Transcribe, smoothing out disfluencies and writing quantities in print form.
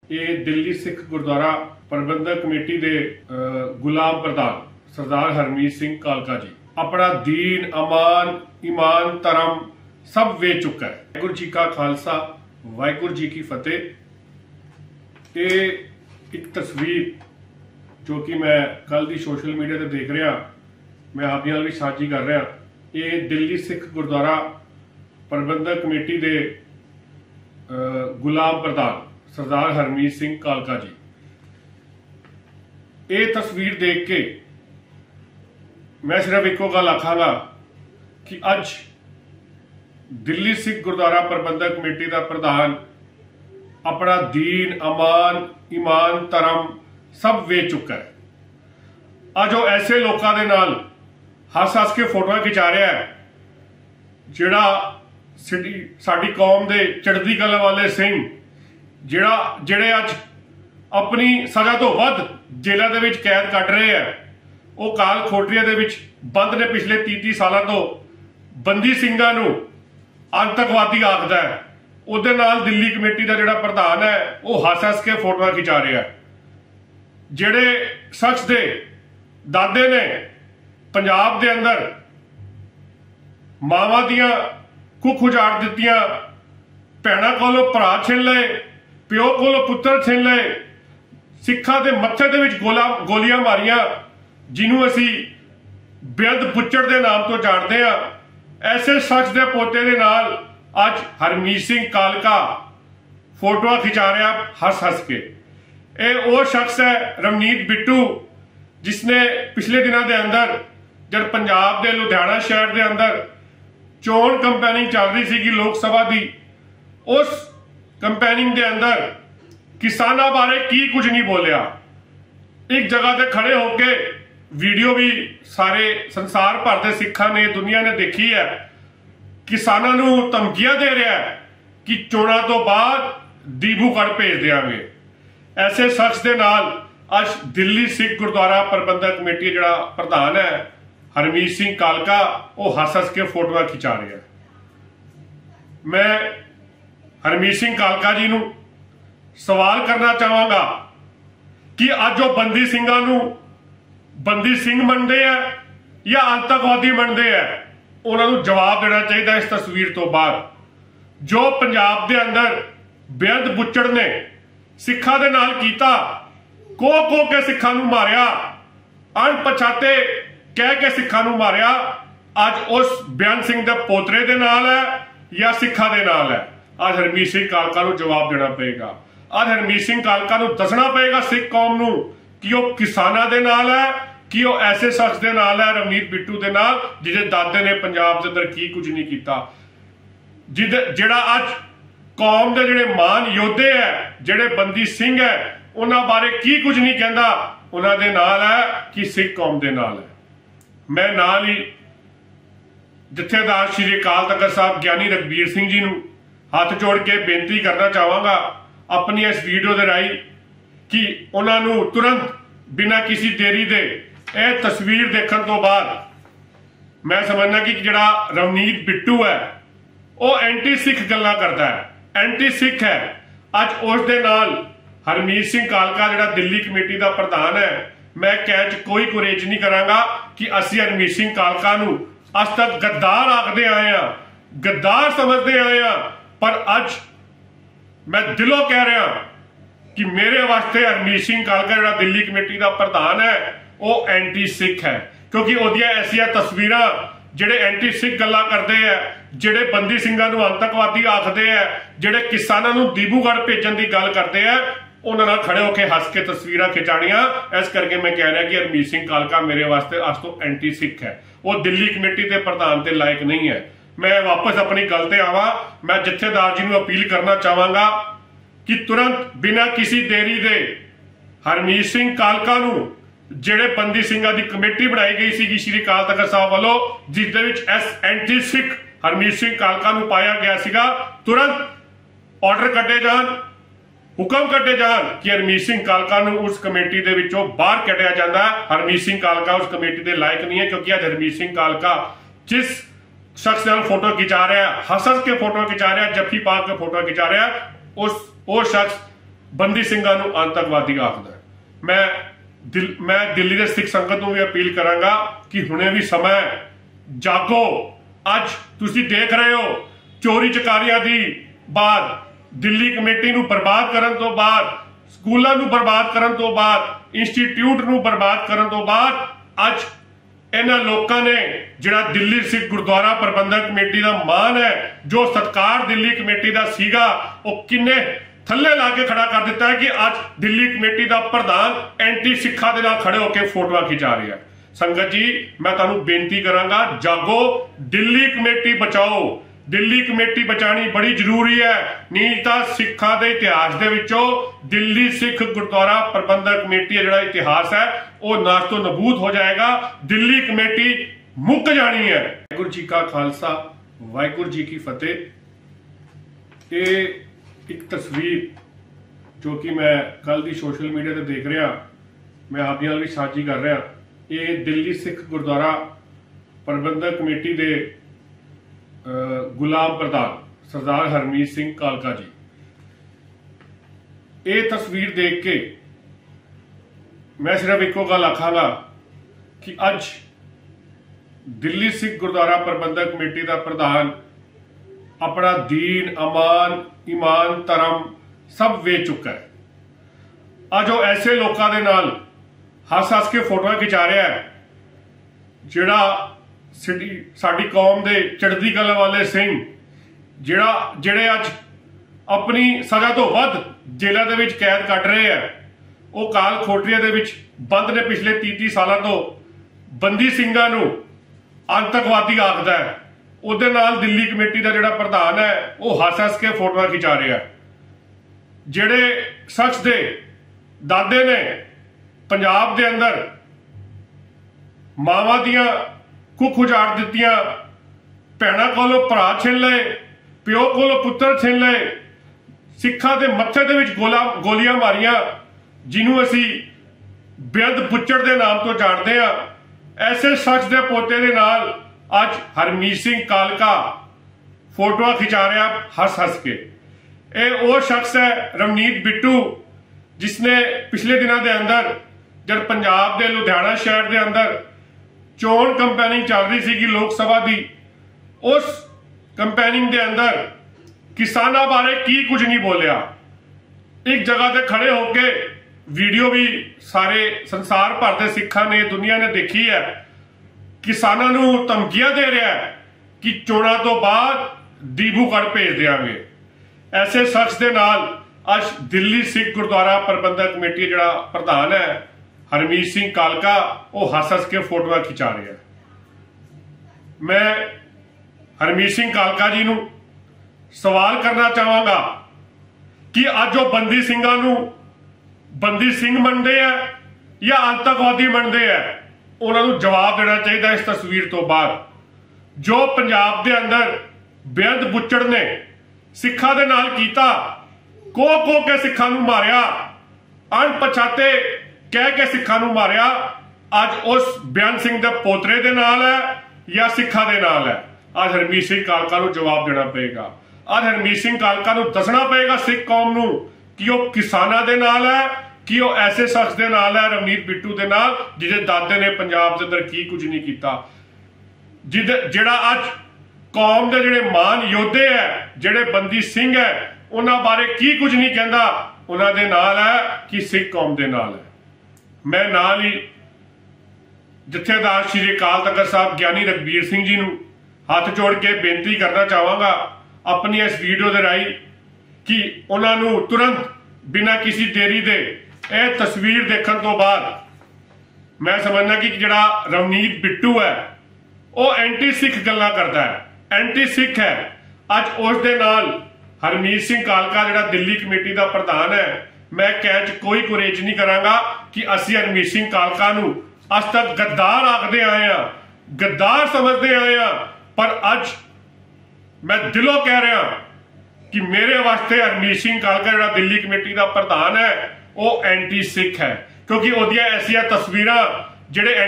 ये दिल्ली सिख गुरुद्वारा प्रबंधक कमेटी के गुलाम प्रधान सरदार हरमीत सिंह कालका जी अपना दीन अमान ईमान धर्म सब वेच चुका है। वाहिगुरू जी का खालसा वाहिगुरू जी की फतेह। ये एक तस्वीर जो कि मैं कल दी सोशल मीडिया ते देख रहा, मैं आप जी नाल भी साझी कर रहा। ये दिल्ली सिख गुरुद्वारा प्रबंधक कमेटी के गुलाम प्रधान सरदार हरमीत सिंह कालका जी। ये तस्वीर देख के मैं सिर्फ एको गल आखांगा कि अज दिल्ली सिख गुरुद्वारा प्रबंधक कमेटी का प्रधान अपना दीन अमान ईमान धर्म सब वेच चुका है। अज वो ऐसे लोगों के नाल हस हस के फोटो खिंचा रहा है जिहड़ा साडी कौम दे चढ़दी कला वाले सिंह जिहड़े अज अपनी सजा तो वध जेलों के कैद कट रहे हैं। वो काल खोटरिया दे विच बंद ने पिछले 30 सालों तो बंदी सिंघां नूं आतंकवादी आखदा है। उहदे नाल दिल्ली कमेटी का जिहड़ा प्रधान है वो हस हस के फोटो खिंचा रहा है। जिहड़े शख्स दे दादे ने पंजाब दे अंदर मावां दियां कुख उजाड़ दित्तियां, भैणां कोलों भरा छिन लए, प्यो कोलों पुत्तर छिन लए, सिखा के मत्थे दे विच गोलियां मारियां, जिन्हों असी बेअद बुच्चड़ के नाम तो जानते हैं। ऐसे शख्स के पोते के नाल अज हरमीत सिंह कालका फोटो खिंचा रहा हस हस के। ये वो शख्स है रवनीत बिट्टू जिसने पिछले दिनों के अंदर जब पंजाब के लुधियाना शहर के अंदर चोण कंपेनिंग चल रही सी लोक सभा की, उस कंपेनिंग के अंदर किसानों बारे की कुछ नहीं बोलिया। एक जगह से खड़े होके वीडियो भी सारे संसार भर के सिखा ने दुनिया ने देखी है। किसानों को धमकियां दे रहा है कि चोणों तो बाद दीबूगढ़ भेज देंगे। ऐसे शख्स के नाल अज दिल्ली सिख गुरुद्वारा प्रबंधक कमेटी जिहड़ा प्रधान है हरमीत सिंह कालका वो हस हस के फोटो खिंचा रहा है। मैं हरमीत सिंह कालका जी नूं सवाल करना चाहांगा कि अज वो बंदी सिंघां नूं बंदी सिंह मनते हैं या आतंकवादी मनते हैं। उन्होंने जवाब देना चाहिए इस तस्वीर तो बाद। जो पंजाब के अंदर बेअद बुच्चड़ ने सिखा दे नाल कीता, को के सिखा नूं मारिया, अणपछाते कह के सिखा नूं मारिया, अज उस बयान सिंह दे पोतरे दे नाल है या सिखा दे नाल है। अज हरमीत सिंह कालका नूं जवाब देना पेगा। अज हरमीत सिंह कालका नूं दसना पेगा सिख कौम नूं कि वह किसानां दे नाल है कि वह ऐसे शख्स दे नाल है रवनीत बिट्टू दे नाल जिहदे दादे ने पंजाब के अंदर की कुछ नहीं किया। जिहड़ा अज कौम दे जिहड़े मान योद्धे है जिहड़े बंदी सिंह है उन्हां बारे की कुछ नहीं कहंदा, उन्हां दे नाल है कि सिख कौम दे नाल है। मैं नाल ही जथेदार श्री अकाल तख्त साहब ज्ञानी रघबीर सिंह जी नूं हाथ जोड़ के बेनती करना चाहांगा अपनी इस वीडियो के राही कि उन्होंने तुरंत बिना किसी देरी दे यह तस्वीर देखने तो बाद मैं समझना कि जिहड़ा रवनीत बिट्टू है वह एंटी सिख गल्लां करता है, एंटी सिख है। अज उस दे नाल हरमीत सिंह कालका जिहड़ा दिल्ली कमेटी का प्रधान है, मैं कह कोई गुरेज नहीं करांगा कि असीं हरमीत सिंह कालका नूं अज तक गद्दार आखदे आए हैं, गद्दार समझते आए हैं, पर अज मैं दिलों कह रहा कि मेरे वास्ते हरमीत सिंह कालका जिहड़ा दिल्ली कमेटी का प्रधान है वो एंटी सिख है। क्योंकि उहदियां ऐसियां तस्वीरां जिहड़े एंटी सिख गल्लां करते हैं, जिहड़े बंदी सिंघां नूं आतंकवादी आखदे हैं, जिहड़े किसानां नूं दीबूगढ़ भेजण दी गल करते हैं, उन्हां नाल खड़े होकर हस के तस्वीरां खिचाणियां। इस करके मैं कह रहा कि हरमीत सिंह कालका मेरे वास्ते अज तो एंटी सिख है, वो दिल्ली कमेटी के प्रधान के लायक नहीं है। मैं वापस अपनी गल ते आवां। मैं जथेदार जी नूं अपील करना चाहांगा कि तुरंत बिना किसी देरी दे हरमीत सिंह कालका नूं जिहड़े बंदी सिंघां दी कमेटी बनाई गई सी श्री अकाल तख्त साहब वालों जिसदे विच एंटी सिख हरमीत सिंह कालका नूं पाया गया सीगा, तुरंत ऑर्डर कटे जान, हुक्म कटे जान कि हरमीत सिंह कालका नूं उस कमेटी दे विचों बाहर कढ़िया जांदा है। हरमीत सिंह कालका उस कमेटी दे लायक नहीं है, क्योंकि अज हरमीत सिंह कालका जिस शख्स नाल फोटो खिंचा रहा है, हस हस के फोटो खिंचा रहा है, जफ्फी पा के फोटो खिंचा रहा है, वो शख्स ਬੰਦੀ ਸਿੰਘਾਂ ਨੂੰ ਆਤੰਕਵਾਦੀ ਆਖਦਾ ਹੈ। मैं दिल्ली के सिख संगत को भी अपील करांगा कि हुणे भी समय जागो। अज तुसी देख रहे हो चोरी चकारियां दी बाद दिल्ली कमेटी नूं बर्बाद करन तो बाद स्कूलों नूं बर्बाद करन तो बाद इंस्टीट्यूट नूं बर्बाद करन तो बाद अज इन्हां लोकां ने जिहड़ा दिल्ली सिख गुरुद्वारा प्रबंधक कमेटी का मान है, जो सत्कार दिल्ली कमेटी का सीगा, वो किन्ने थल्ले ला के खड़ा कर दिता है कि आज दिल्ली कमेटी का प्रधान एंटी सिखा दे नाल खड़े होकर फोटो खिंचा रहा है। संगत जी मैं तुहानूं बेनती करांगा, जागो, दिल्ली कमेटी बचाओ। दिल्ली कमेटी बचानी बड़ी जरूरी है, नहीं तो सिखा के इतिहास दे विचों दिल्ली सिख गुरुद्वारा प्रबंधक कमेटी का जिहड़ा इतिहास है वो नाश्तो नबूद हो जाएगा, दिल्ली कमेटी मुक जानी है। वाहिगुरू जी का खालसा, वाहिगुरू जी की फतेह। ये एक तस्वीर जो कि मैं कल दी सोशल मीडिया ते देख रहा, मैं आप भी साझी कर रहा, ये दिल्ली सिख गुरुद्वारा प्रबंधक कमेटी के गुलाम प्रधान सरदार हरमीत सिंह कालका जी। ये तस्वीर देख के मैं सिर्फ एको गल आखांगा कि अज दिल्ली सिख गुरुद्वारा प्रबंधक कमेटी का प्रधान अपना दीन अमान ईमान धर्म सब वेच चुका है। अज वो ऐसे लोगों के नाल हस हस के फोटो खिंचा रहा है, जिहड़ा साडी कौम दे चढ़दी कला वाले सिंह जिहड़े अज अपनी सजा तो वध जेलों के विच कैद कट रहे हैं, वो काल खोटरिया दे विच बंद ने पिछले 30 सालों तो बंदी सिंघां नूं आतंकवादी आखदा है। उहदे नाल दिल्ली कमेटी का जिहड़ा प्रधान है वो हस हस के फोटो खिंचा रहा है। जिहड़े शख्स दे दादे ने पंजाब दे अंदर मावां दियां कुख उजाड़ दित्तियां, भैणां कोलों भरा छिन लए, प्यो कोलों पुत्तर छिन लए, सिखां दे मत्थे दे विच गोलियां मारियां, जिन्हों असी बेअद बुच्चड़ दे नाम तो जानते हैं, ऐसे शख्स दे पोते दे नाल अज हरमीत सिंह कालका फोटो खिंचा रहा हस हस के। ये वो शख्स है रवनीत बिट्टू, जिसने पिछले दिनों के अंदर जब पंजाब के लुधियाना शहर के अंदर चोण कंपेनिंग चल रही सी लोक सभा की, उस कंपेनिंग के अंदर किसानों बारे की कुछ नहीं बोलिया। एक जगह से खड़े होके वीडियो भी सारे संसार भर के सिखा ने दुनिया ने देखी है, किसानों नूं धमकियां दे रहा है कि चोणों तो बाद दीबूगढ़ भेज देंगे। ऐसे शख्स के नाल अज दिल्ली सिख गुरुद्वारा प्रबंधक कमेटी जिहड़ा प्रधान है हरमीत सिंह कालका, वो हस हस के फोटो खिंचा रहा है। मैं हरमीत सिंह कालका जी नूं सवाल करना चाहांगा कि अज वो बंदी सिंघां नूं बंदी सिंह मनते हैं या आतंकवादी मनते हैं, उन्होंने जवाब देना चाहिए। इस तस्वीर तो बाद जो पंजाब के अंदर बेअद बुच्चड़ ने सिखा दे नाल कीता, को के सिखा नूं मारिया, अणपछाते कह के सिखा नूं मारिया, अज उस बेअंत सिंह दे पोतरे दे नाल है या सिखा दे नाल है। अज हरमीत सिंह कालका नूं जवाब देना पेगा। अज हरमीत सिंह कालका नूं दसना पेगा सिख कौम नूं कि वह किसानां दे नाल है, कि वह ऐसे शख्स के नाल है रवनीत बिट्टू के नाल, जिहदे दादे ने पंजाब के अंदर की कुछ नहीं किया, जिहड़ा अज कौम के जिहड़े मान योद्धे है, जिहड़े बंदी सिंह है, उन्हां बारे की कुछ नहीं कहता, उन्हां दे नाल है कि सिख कौम के नाल है। मैं नाल ही जथेदार श्री अकाल तखत साहब ज्ञानी रघबीर सिंह जी नूं हाथ जोड़ के बेनती करना चाहांगा अपनी इस वीडियो के राही कि उन्होंने तुरंत बिना किसी देरी दे यह तस्वीर देखने तो बाद मैं समझना कि जिहड़ा रवनीत बिट्टू है वो एंटी सिख गल्लां करता है, एंटी सिख है। अज उस दे नाल हरमीत सिंह कालका जिहड़ा दिल्ली कमेटी का प्रधान है, मैं कह च कोई गुरेज नहीं करांगा कि असीं हरमीत सिंह कालका नूं अज तक गद्दार आखदे आए हैं, गद्दार समझते आए हैं, पर अज मैं दिलों कह रहा कि मेरे वास्ते हरमीत सिंह कालका जिहड़ा दिल्ली कमेटी का प्रधान है वो एंटी सिख है, क्योंकि उहदियां ऐसियां तस्वीरां जिहड़े